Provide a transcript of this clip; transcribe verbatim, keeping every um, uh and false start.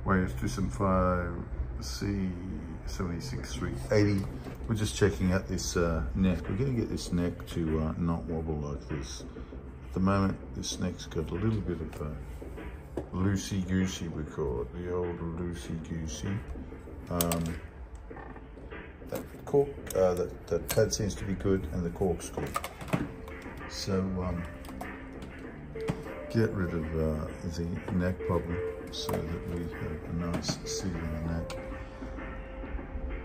Y A S two seventy-five C seventy-six three eighty. We're just checking out this uh, neck. We're going to get this neck to uh, not wobble like this. At the moment, this neck's got a little bit of uh, loosey-goosey, we call it, the old loosey-goosey. Um, that cork, uh, that, that pad seems to be good, and the cork's good. So um, get rid of uh, the neck problem so that we have a nice seat in the neck.